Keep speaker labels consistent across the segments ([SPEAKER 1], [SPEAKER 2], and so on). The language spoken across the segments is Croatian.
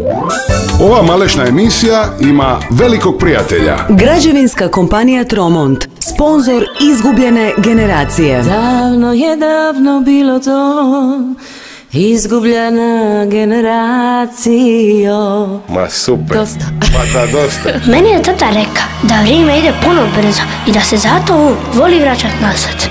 [SPEAKER 1] Ova malešna emisija ima velikog prijatelja.
[SPEAKER 2] Građevinska kompanija Tromont, sponzor izgubljene generacije.
[SPEAKER 3] Davno je davno bilo to, izgubljena generacija.
[SPEAKER 1] Ma super.
[SPEAKER 3] Dosta.
[SPEAKER 1] Ma da, dosta.
[SPEAKER 4] Meni je tata rekao da vrijeme ide puno brzo i da se zato on voli vraćati nazad.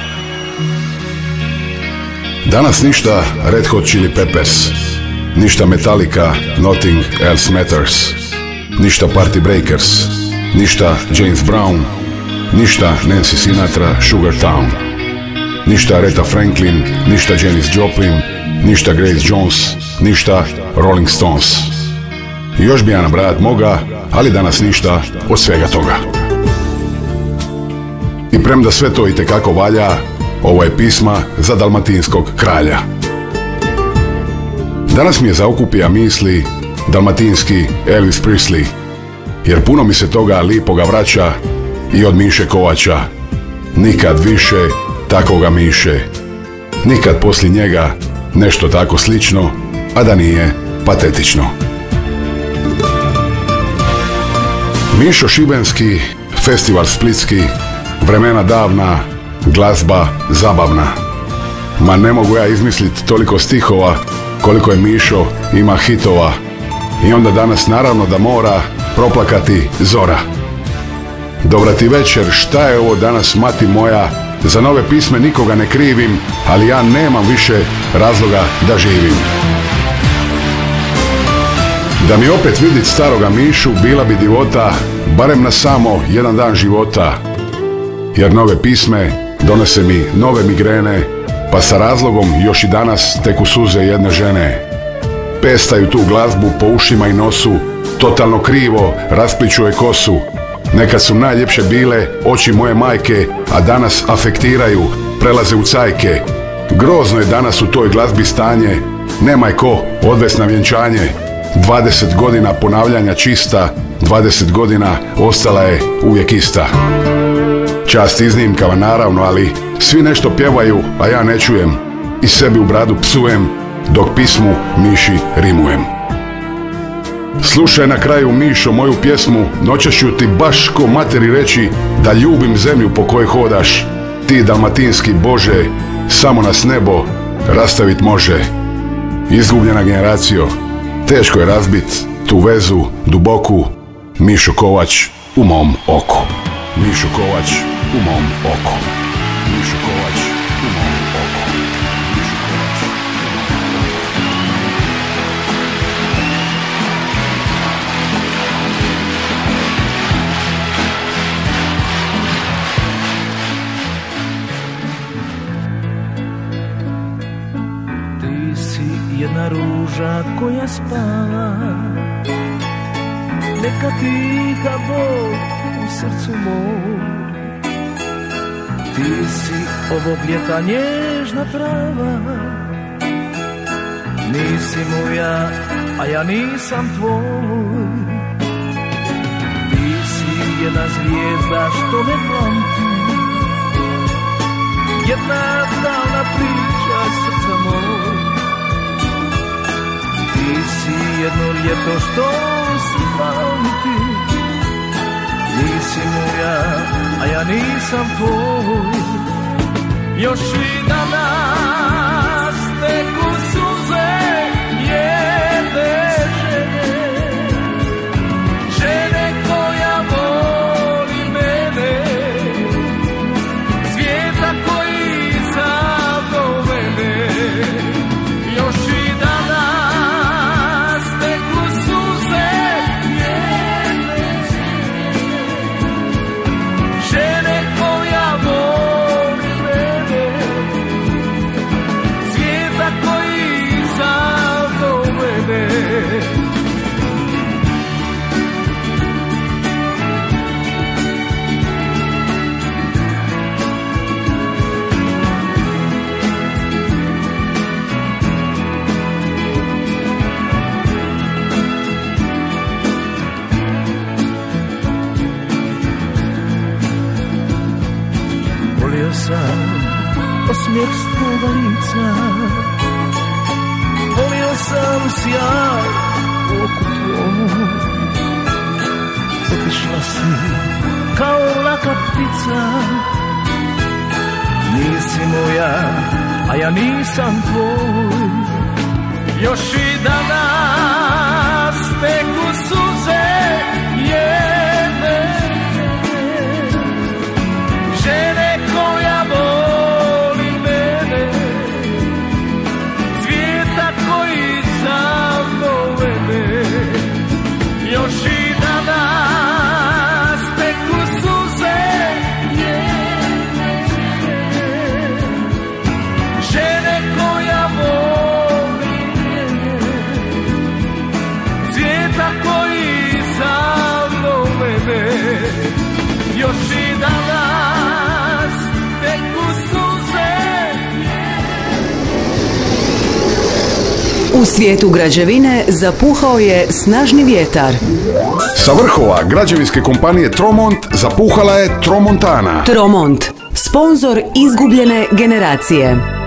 [SPEAKER 1] Danas ništa Red Hot Chili Peppers, ništa Metallica, Nothing Else Matters, ništa Party Breakers, ništa James Brown, ništa Nancy Sinatra, Sugar Town, ništa Aretha Franklin, ništa Janis Joplin, ništa Grace Jones, ništa Rolling Stones. I još bi ja nabrajat moga, ali danas ništa od svega toga. I premda sve to itekako valja, ovo je pisma za dalmatinskog kralja. Danas mi je zaokupija misli dalmatinski Elvis Presley, jer puno mi se toga lipoga vraća i od Miše Kovača. Nikad više takoga Miše, nikad poslije njega nešto tako slično, a da nije patetično. Mišo Šibenski, festival splitski, vremena davna, glazba zabavna. Ma ne mogu ja izmisliti toliko stihova koliko je Mišo ima hitova. I onda danas naravno da mora proplakati zora. Dobra ti večer, šta je ovo danas mati moja? Za nove pisme nikoga ne krivim, ali ja nemam više razloga da živim. Da mi opet vidit staroga Mišu bila bi divota, barem na samo jedan dan života. Jer nove pisme donose mi nove migrene, pa sa razlogom još i danas teku suze jedne žene. Pestaju tu glazbu po ušima i nosu, totalno krivo raspliču je kosu. Nekad su najljepše bile oči moje majke, a danas afektiraju, prelaze u cajke. Grozno je danas u toj glazbi stanje, nemaj ko odvest na vjenčanje. 20 godina ponavljanja čista, 20 godina ostala je uvijek ista. Čast iznimkama naravno, ali svi nešto pjevaju, a ja ne čujem. I sebi u bradu psujem, dok pismu Miši rimujem. Slušaj na kraju, Mišo, moju pjesmu, noćas ću ti baš ko materi reći da ljubim zemlju po kojoj hodaš. Ti dalmatinski Bože, samo nas nebo rastavit može. Izgubljena generacijo, teško je razbit tu vezu duboku. Mišo Kovač u mom oku. Mišo Kovač u mom oku. Mišo Kovač u mom oku. Mišo Kovač u
[SPEAKER 5] mom oku. Ti si jedna ruža koja spava, neka tiha Bog u srcu mom. Ti si ovog ljeta nježna trava, nisi moja, a ja nisam tvoj. Ti si jedna zvijezda što me plamti, jedna davna priča srca moj. Ti si jedno ljeto što si pamti, nisi moja, a ja nisam tvoj. Još i danas teku suze jedne žene, žene koja voli mene, svijeta koji sam do mene. Još i danas teku suze jedne žene koja voli mene, svijeta koji sam do mene. Volio sam osmijeh s tvoga lica, volio sam sjaj u oku si kao laka ptica. Nisi moja, a ja nisam tvoj. Još i danas teku suze jedne žene koja voli mene, cvijeta koji za mnom vede. Još i danas teku suze jedne žene koja voli mene, cvijeta koji za mnom vede. Još i danas teku suze.
[SPEAKER 2] U svijetu građevine zapuhao je snažni vjetar.
[SPEAKER 1] Sa vrhova građevinske kompanije Tromont zapuhala je Tromontana.
[SPEAKER 2] Tromont, sponzor izgubljene generacije.